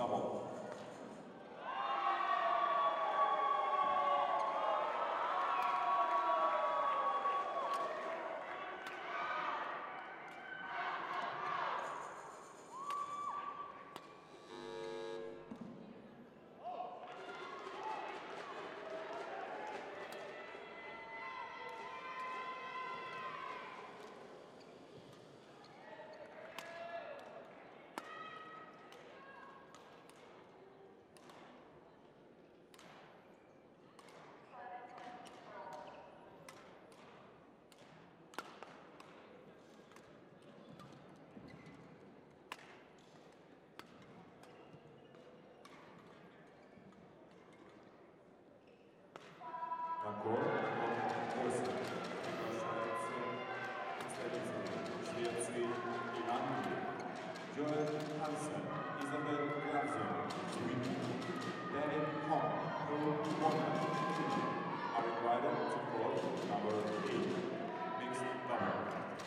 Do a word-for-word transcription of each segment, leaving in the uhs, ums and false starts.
double. На корт номер восемь приглашаются представители Швеции и Англии. Johansson, Isabel Gravsson, Sweden, Danny Hong, who won are invited to court number eight, mixed double.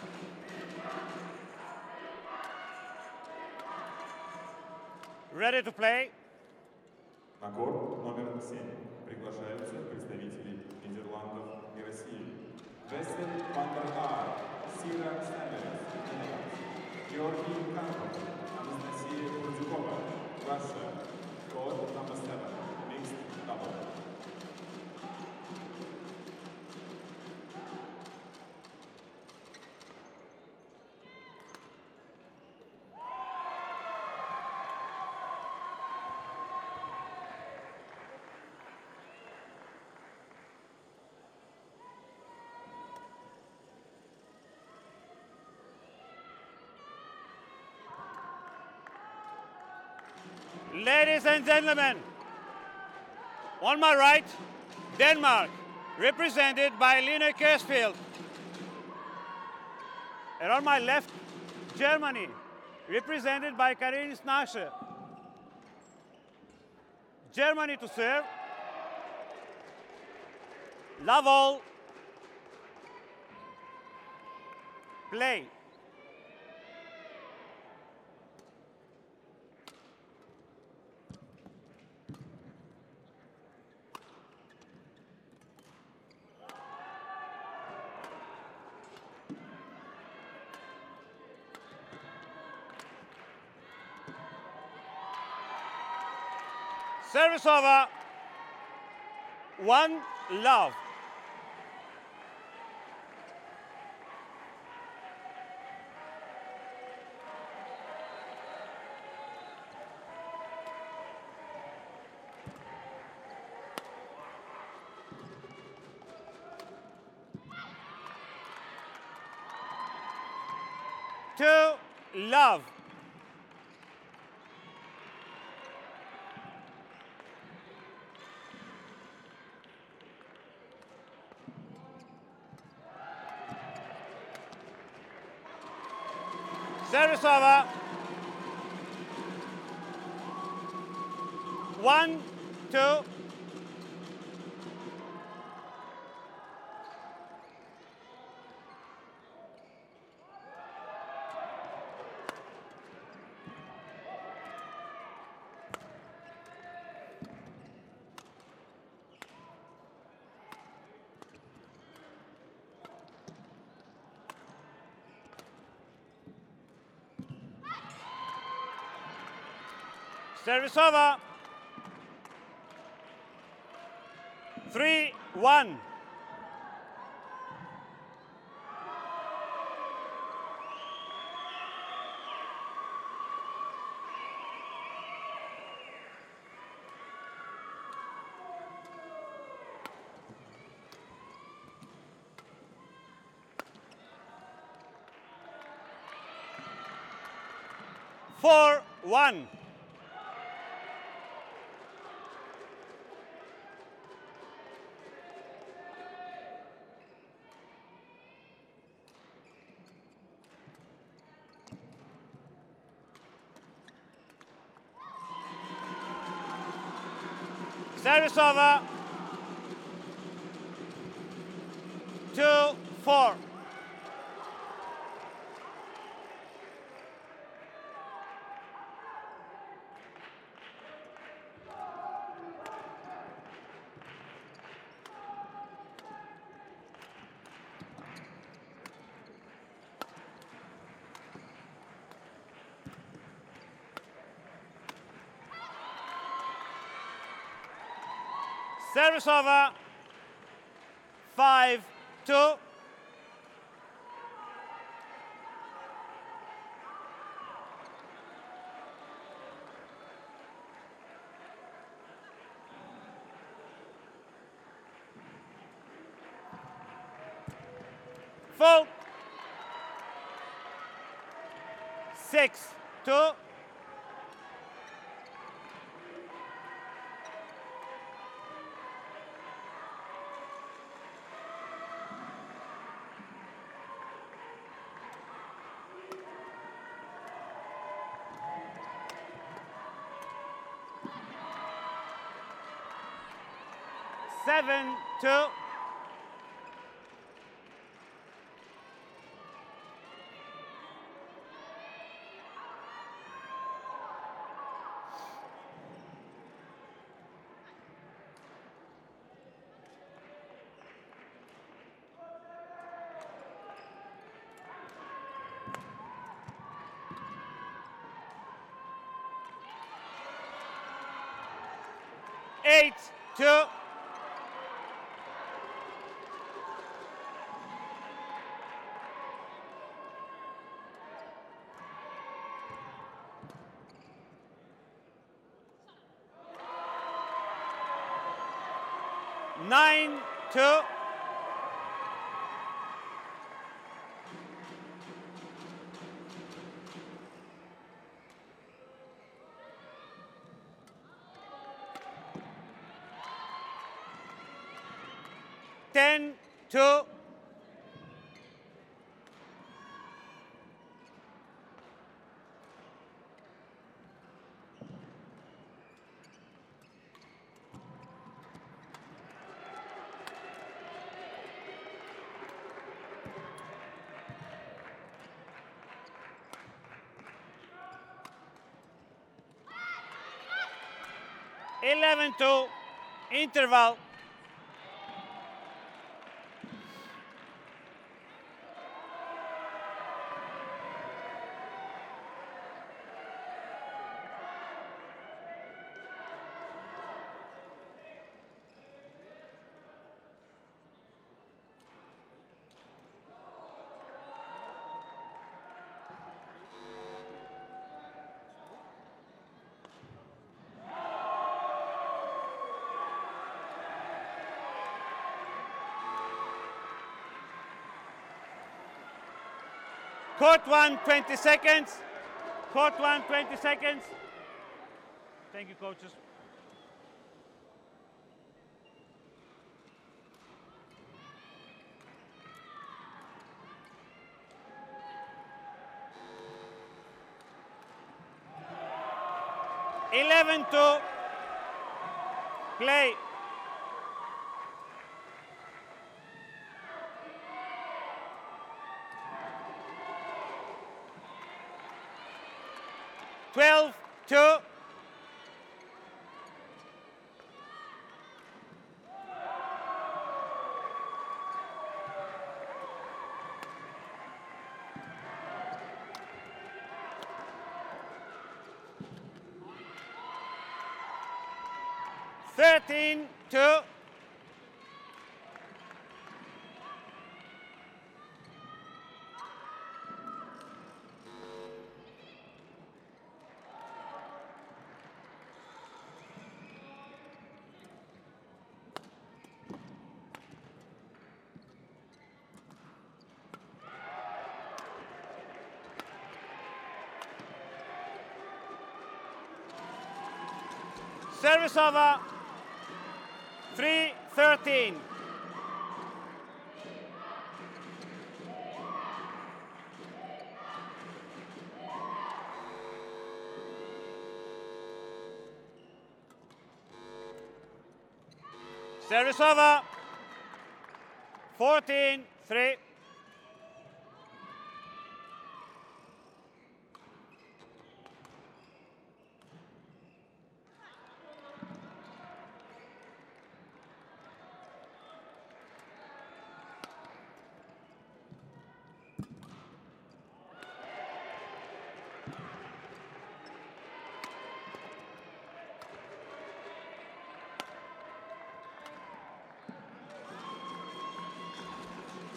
Ready to play? На корт номер семь приглашаются представители Нидерландов и России. Вестен Вандергаар, Сира Сэмерс, Георгий Карпов, Анастасия Курдюкова, Russia. Court number seven, mixed double. Ladies and gentlemen, on my right, Denmark, represented by Line Kjaersfeldt. And on my left, Germany, represented by Karin Schnaase. Germany to serve. Love all. Play. Service over. One love. Two love. Service over. One, two. Service over. Three, one. Four, one. Service over. Two, four. Service over. Five, two. Full. Six, two. Seven, two. Eight, two. Nine, two. Ten, two. Eleven, two. Interval. Court one, twenty seconds. Court one, twenty seconds. Thank you, coaches. Eleven, two. Play. Twelve, two. Thirteen, two. Service over. Three, thirteen. Service over. Fourteen, three.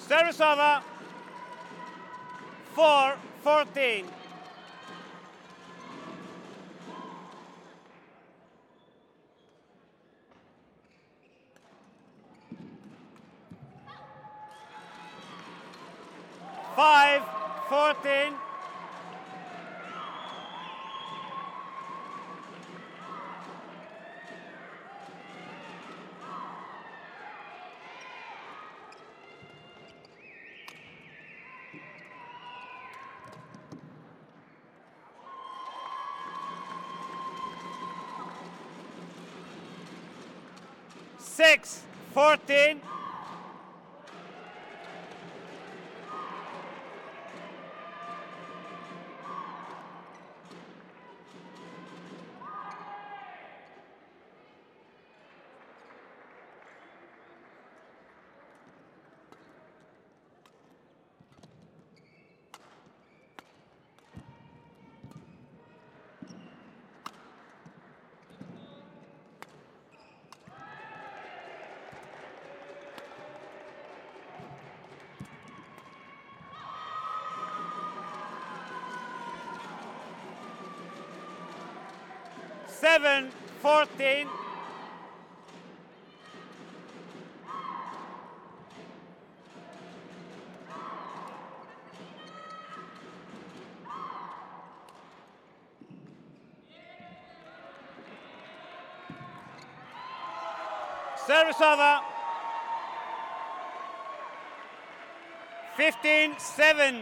Service over. four fourteen. five fourteen. six fourteen. seven fourteen. Service over. fifteen seven.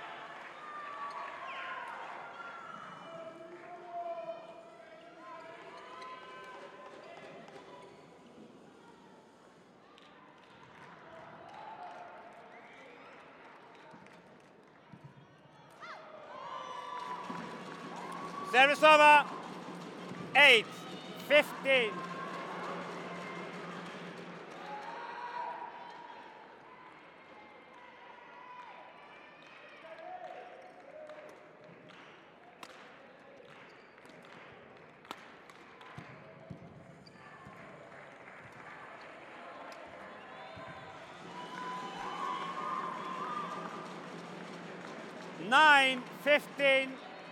Service over. eight fifteen. nine fifteen.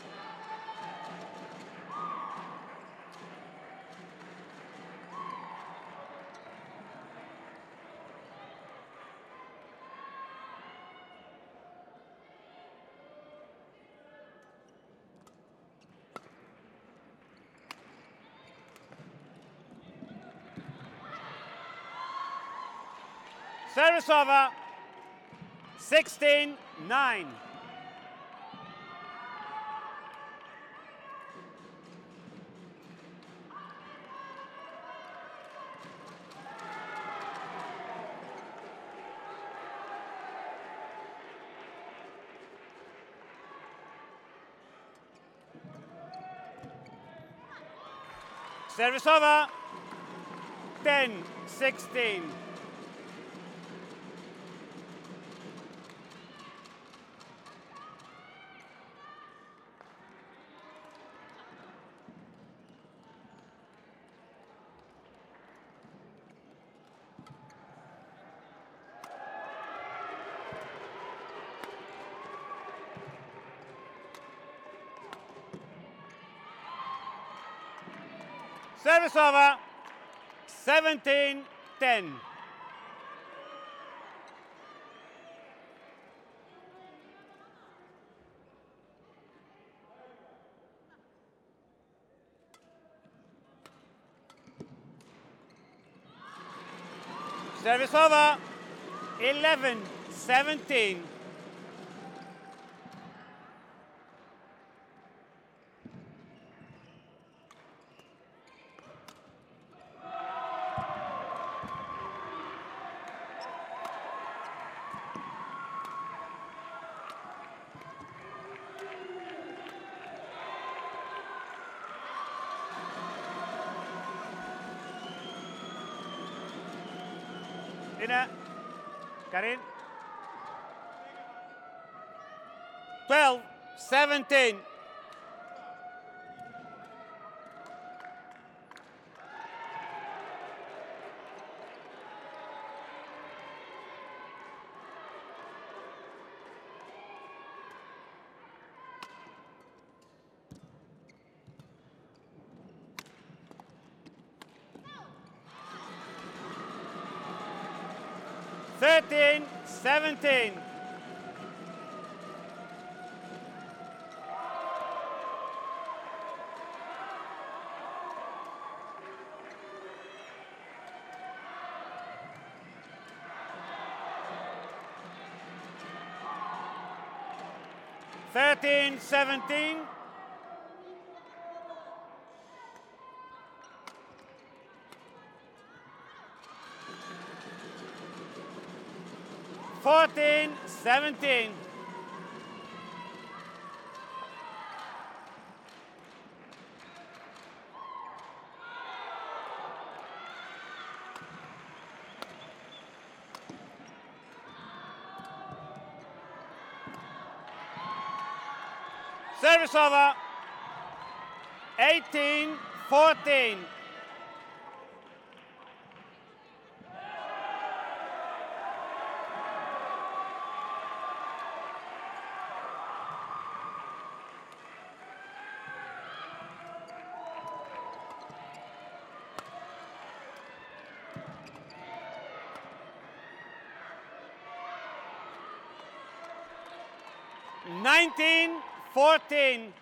Service over. sixteen nine. Service over. ten sixteen. Service over. seventeen ten. Service over. eleven seventeen. Dinner. Karin. twelve seventeen. thirteen seventeen. thirteen seventeen. fourteen seventeen. Service over. eighteen fourteen. nineteen fourteen.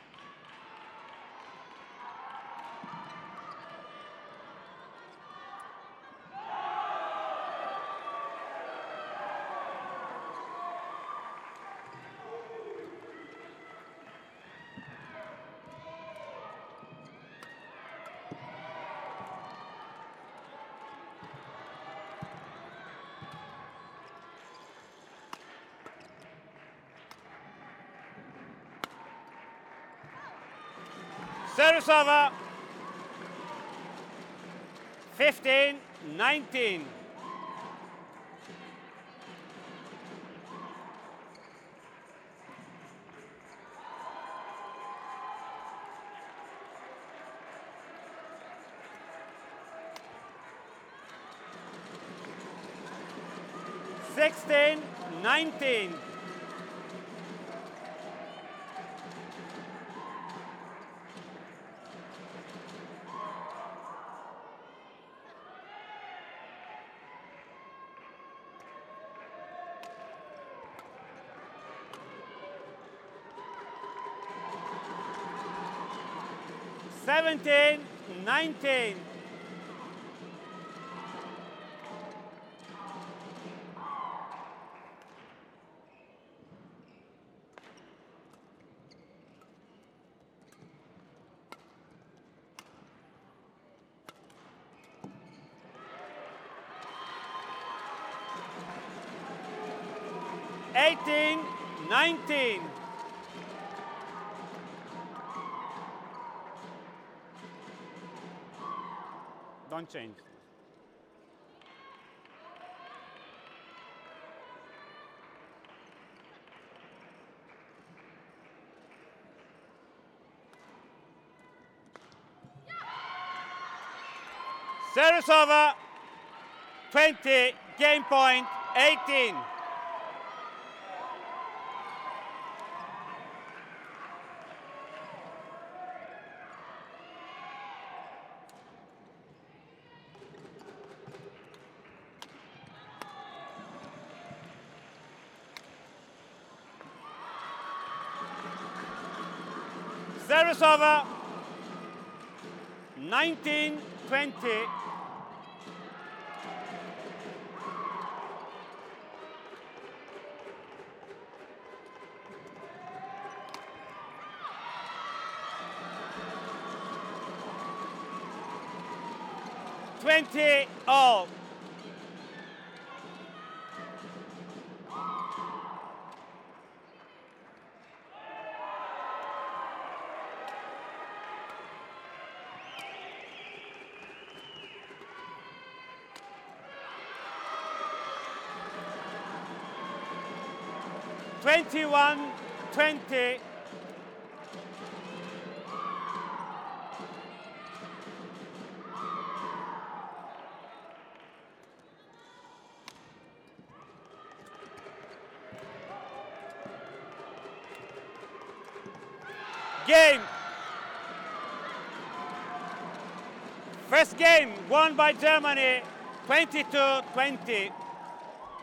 Service over. fifteen nineteen. sixteen nineteen. seventeen nineteen. eighteen nineteen. Don't change. Service over. twenty, game point, eighteen. Service over. nineteen twenty. twenty all. twenty-one twenty. Game. First game won by Germany, twenty-two twenty.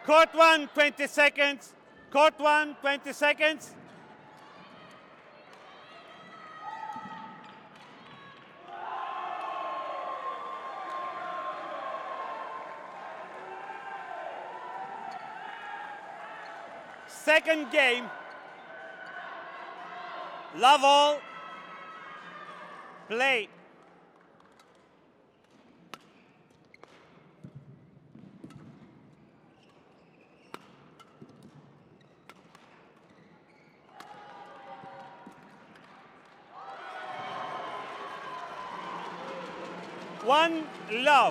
Court one, twenty seconds. Court one, twenty seconds. Second game. Love all. Play. One love.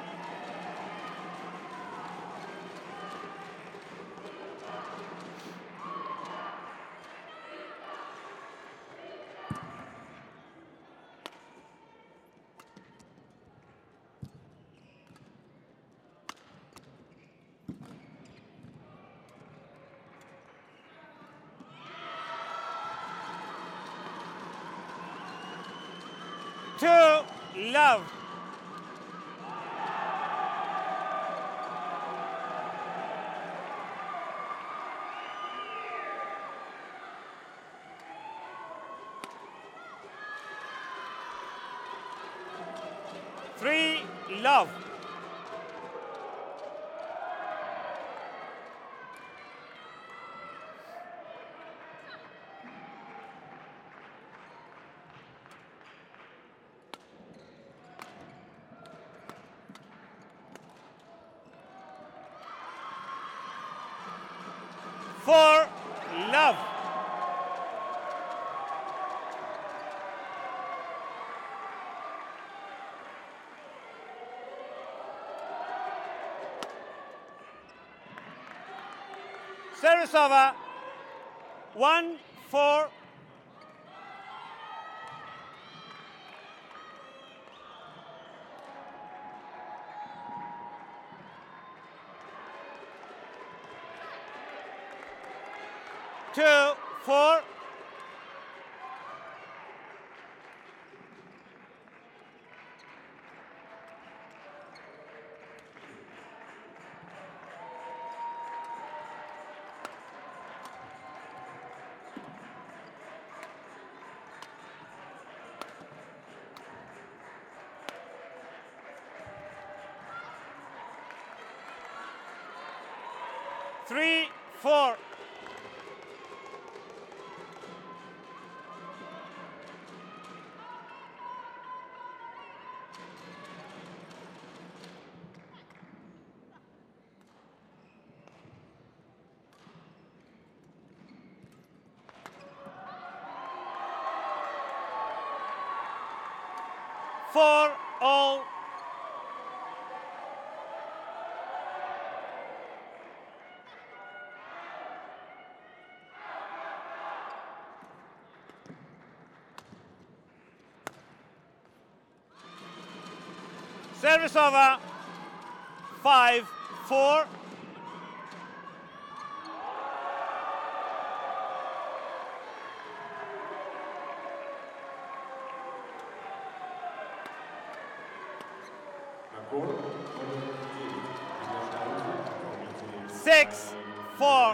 Two love. Three love. Four love. Service over. One, four. Two, four. Three, four. Four all. Service over. Five, four. Six, four.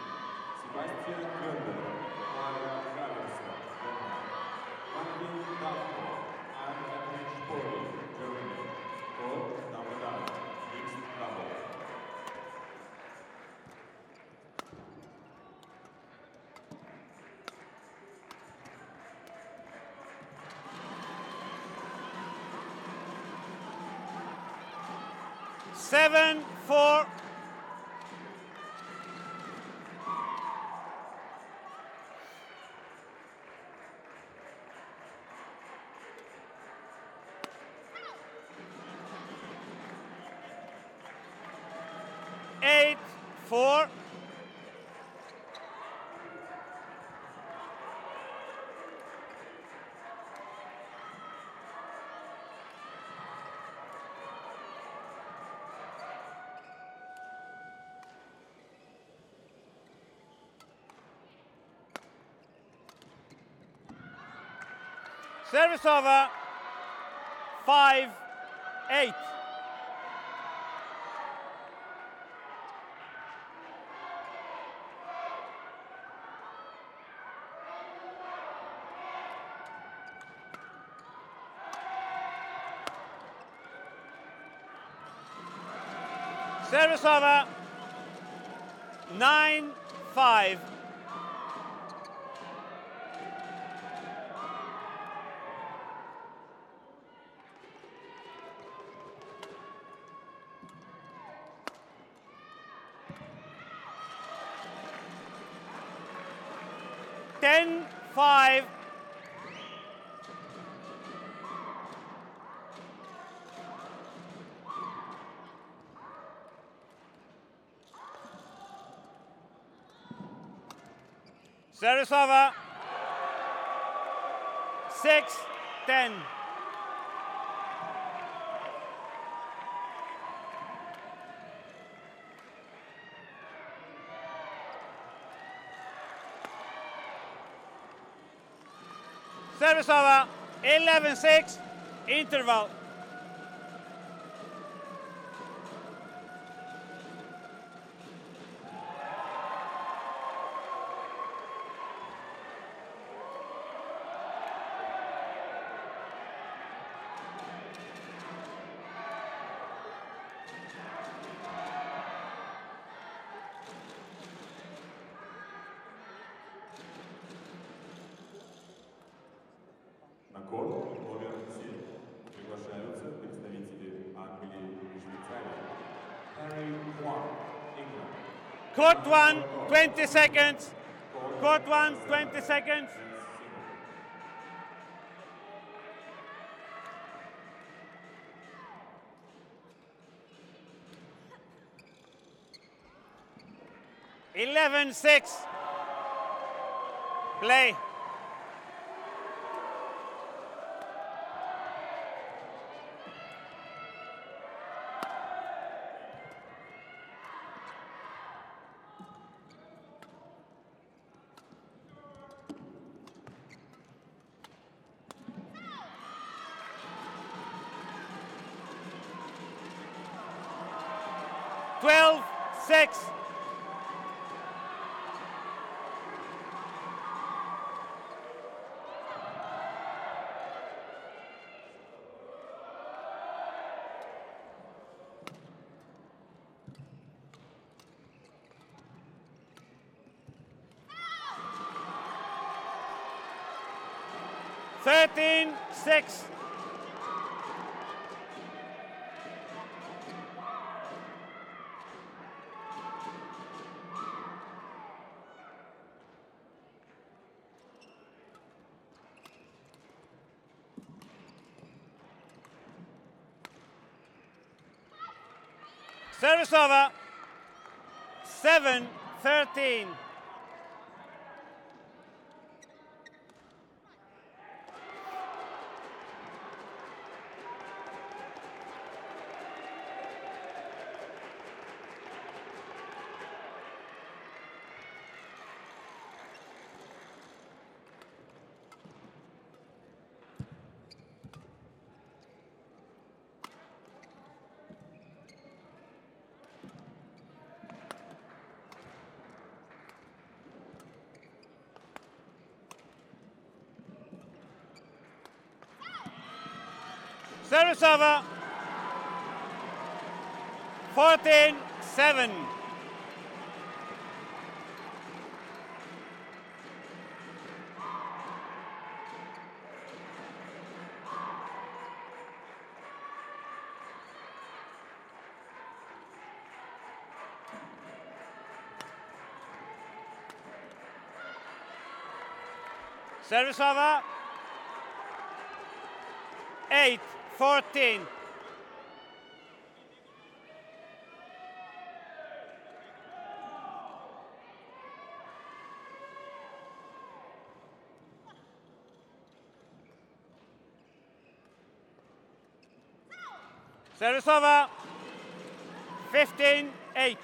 Seven, four. Eight, four. Service over. Five, eight. Service over. nine five. ten five. Service over. six ten. Service over. eleven six. Interval. На корт номер семь приглашаются представители Англии и Швейцарии. Harry Juan, England. Court one, twenty seconds. Court one, twenty seconds. eleven six. Play. twelve six. thirteen six. Service over. seven thirteen. Service over. fourteen seven. Service over. eight fourteen. Service over. fifteen eight.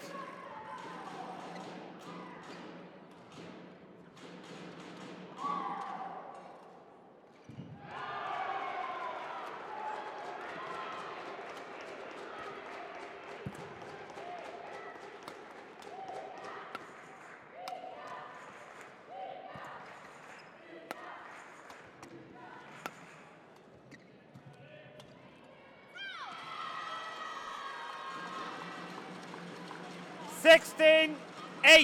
sixteen eight.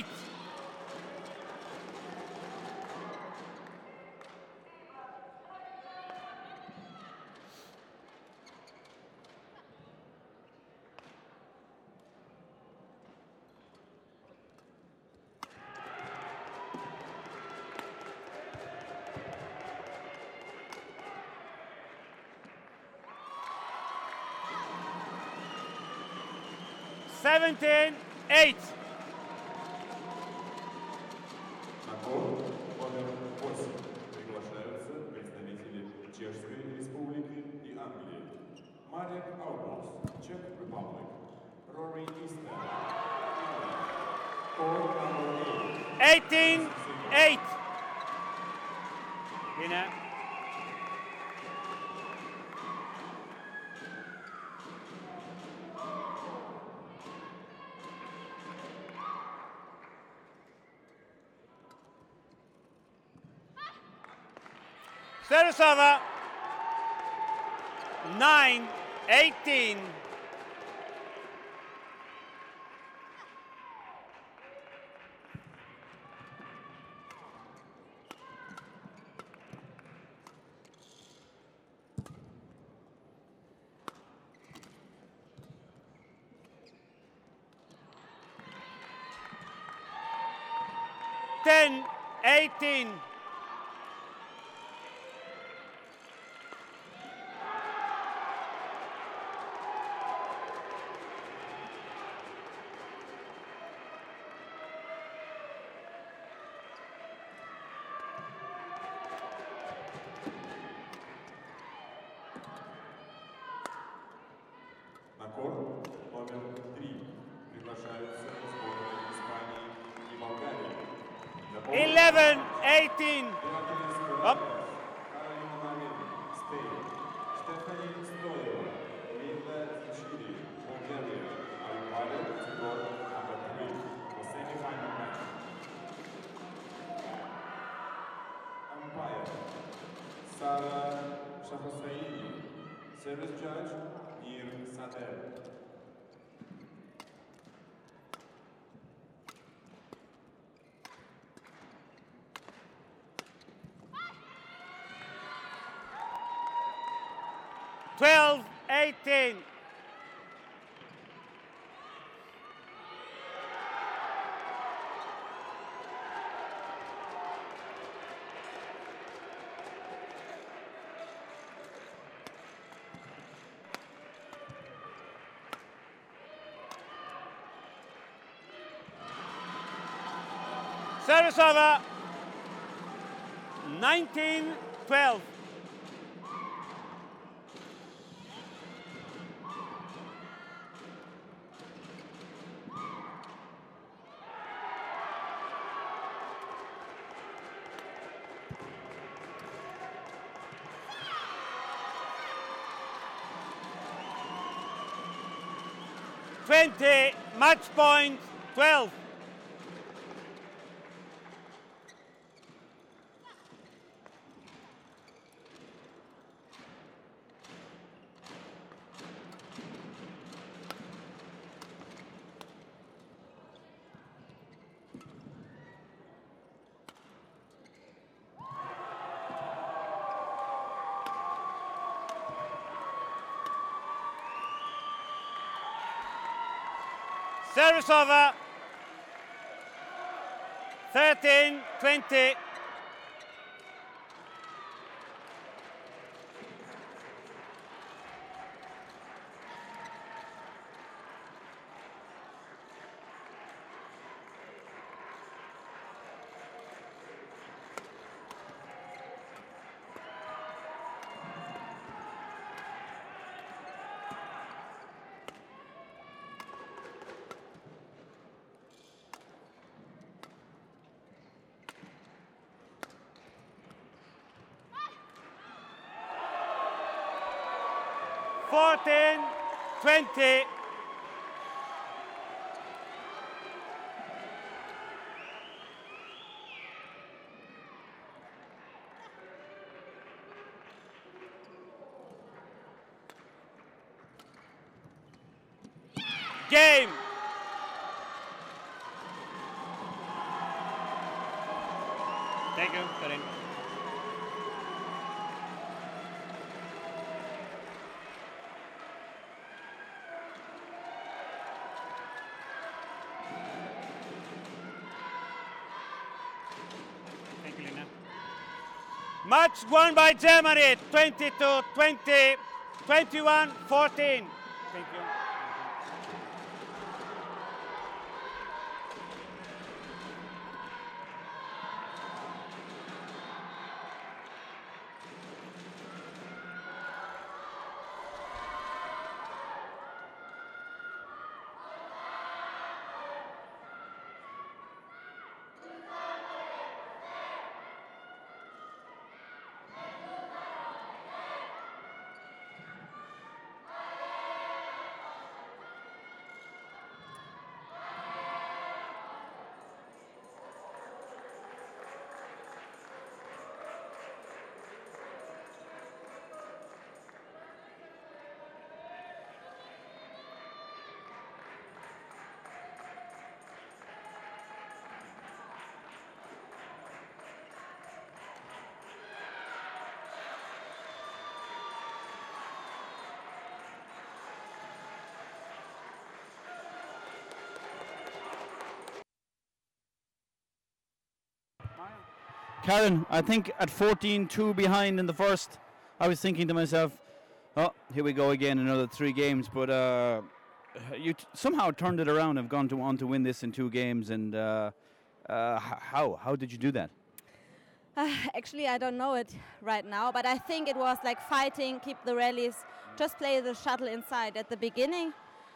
seventeen eight. На корт номер восемь приглашаются представители Чешской Республики и Англии. Марек Аубус, Czech Republic. Rory Easter, England. Court number eight. eighteen eight. Winner. Service over. nine eighteen. ten eighteen. На корт номер три приглашаются сборные Испании и Болгарии. eleven eighteen. Up. Каролина Мамин, Spain. Стефани Стоева, Linda Chile, Bulgaria, are invited to court number three for semi-final match. Umpire, Sara Shahrosaini. Service judge, Nir Sadeh. twelve eighteen. Service over. nineteen twelve. twenty, match point twelve. Service over. thirteen twenty. fourteen twenty. Game. Match won by Germany, twenty-two twenty, twenty-one fourteen. Thank you. Karin, I think at fourteen two behind in the first, I was thinking to myself, oh, here we go again, another three games. But uh, you t- somehow turned it around and have gone to on to win this in two games. And uh, uh, h- how how did you do that? Uh, actually, I don't know it right now, but I think it was like fighting, keep the rallies, just play the shuttle inside. At the beginning,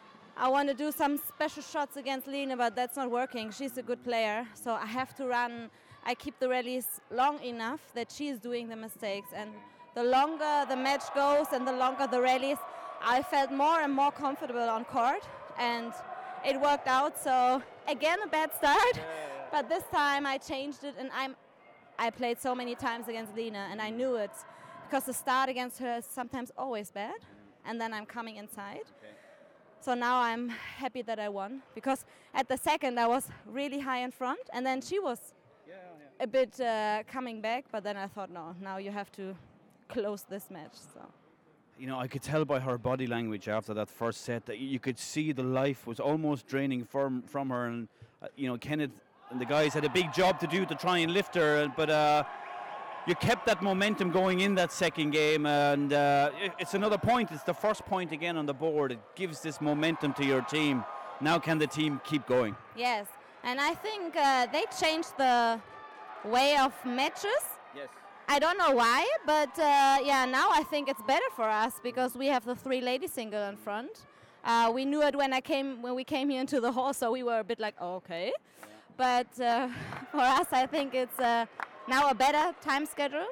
I want to do some special shots against Line, but that's not working. She's a good player, so I have to run. I keep the rallies long enough that she's doing the mistakes, and the longer the match goes and the longer the rallies, I felt more and more comfortable on court, and it worked out. So again, a bad start, yeah, yeah. But this time I changed it, and I'm I played so many times against Lina, and I knew it because the start against her is sometimes always bad, and then I'm coming inside. Okay. So now I'm happy that I won, because at the second I was really high in front, and then she was yeah, yeah. a bit uh, coming back, but then I thought, no, now you have to close this match. So. You know, I could tell by her body language after that first set that you could see the life was almost draining from from her, and uh, you know, Kenneth and the guys had a big job to do to try and lift her, but uh, you kept that momentum going in that second game, and uh, it's another point. It's the first point again on the board. It gives this momentum to your team. Now can the team keep going? Yes, and I think uh, they changed the way of matches. Yes. I don't know why, but uh, yeah, now I think it's better for us because we have the three lady single in front. Uh, we knew it when I came when we came here into the hall, so we were a bit like, oh, okay. Yeah. But uh, for us, I think it's uh, now a better time schedule.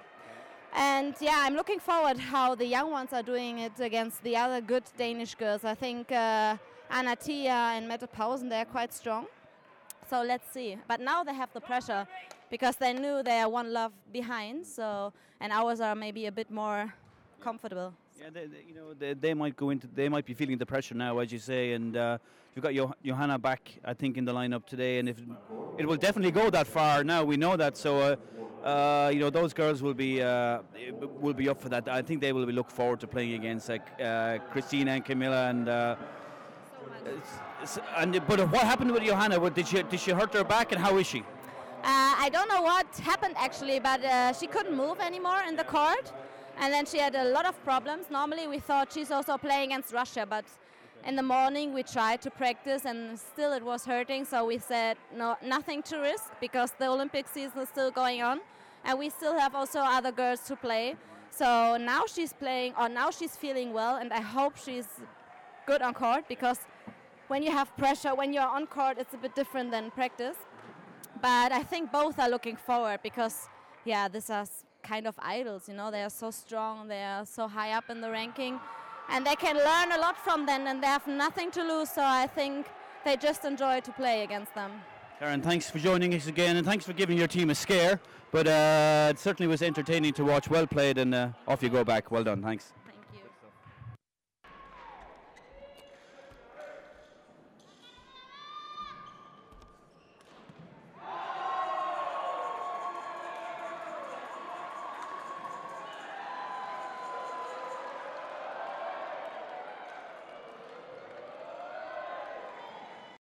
And yeah, I'm looking forward how the young ones are doing it against the other good Danish girls. I think uh, Anna Tia and Mette Pausen, they're quite strong. So let's see. But now they have the pressure because they knew they are one love behind. So and ours are maybe a bit more comfortable. Yeah, they, they, you know, they, they might go into, they might be feeling the pressure now, as you say, and uh, you've got jo- Johanna back, I think, in the lineup today, and if it will definitely go that far now, we know that. So, uh, uh, you know, those girls will be uh, will be up for that. I think they will be look forward to playing against like uh, Christina and Camilla, and uh, so and but what happened with Johanna? What, did she did she hurt her back, and how is she? Uh, I don't know what happened actually, but uh, she couldn't move anymore in the court. And then she had a lot of problems. Normally we thought she's also playing against Russia, but in the morning we tried to practice and still it was hurting. So we said no, nothing to risk because the Olympic season is still going on. And we still have also other girls to play. So now she's playing, or now she's feeling well, and I hope she's good on court because when you have pressure, when you're on court, it's a bit different than practice. But I think both are looking forward because, yeah, this is kind of idols, you know, they are so strong, they are so high up in the ranking, and they can learn a lot from them, and they have nothing to lose, so I think they just enjoy to play against them. Karin, thanks for joining us again, and thanks for giving your team a scare, but uh, it certainly was entertaining to watch. Well played, and uh, off you go back. Well done, thanks.